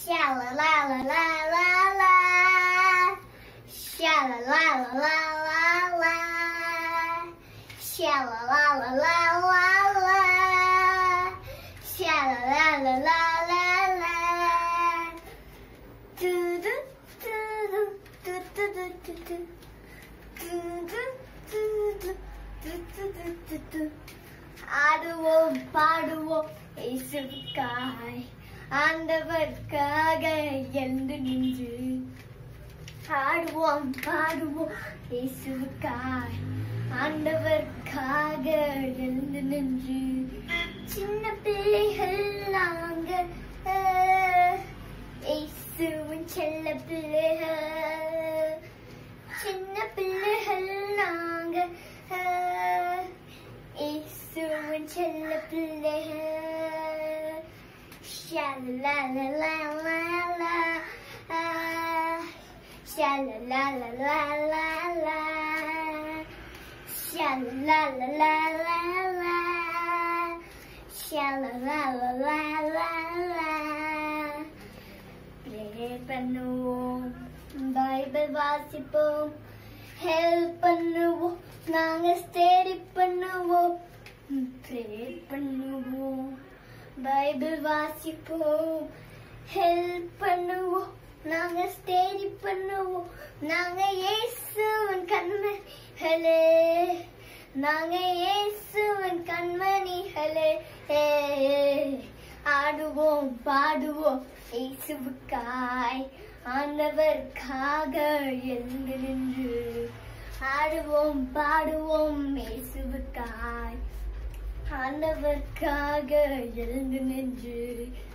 Shalalalala, shalalalala, shalalalala, shalalalala. Do do do do do do do do do do do do do. Aduvom, paduvom, yesuvirkaai. ஆண்டவர்க்காக எழுந்து நின்று ஆடுவோம் பாடுவோம் இயேசுவுக்காய். ஆண்டவர்க்காக எழுந்து நின்று சின்ன பிள்ளைகள் நாங்க இயேசுவின் செல்ல பிள்ளைகள். சின்ன பிள்ளைகள் நாங்க இயேசுவின் செல்ல பிள்ளைகள். Shalalalala, shalalalala, shalalalala, shalalalala. Pray பண்ணுவோம், பைபிள் வாசிப்போம், ஹெல்ப் பண்ணுவோம், நாங்க ஸ்டடி பண்ணுவோம். Pray பண்ணுவோம், பைபிள் வாசிப்போம், ஹெல்ப் பண்ணுவோம், நாங்க ஸ்டடி பண்ணுவோம். நாங்க இயேசுவின் கண்மணிகளே, நாங்க இயேசுவின் கண்மணிகளே. ஆடுவோம் பாடுவோம் இயேசுவுக்காய். ஆண்டவர்க்காக எழுந்து நின்று ஆடுவோம் பாடுவோம் இயேசுவுக்காய். ஆண்டவர்க்காக எழுந்து நின்று